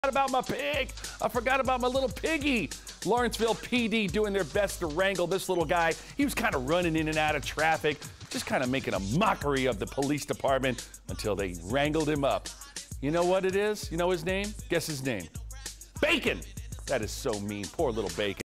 about my pig. I forgot about my little piggy. Lawrenceville PD doing their best to wrangle this little guy. He was kind of running in and out of traffic, just kind of making a mockery of the police department until they wrangled him up. You know what it is? You know his name? Guess his name. Bacon. That is so mean. Poor little Bacon.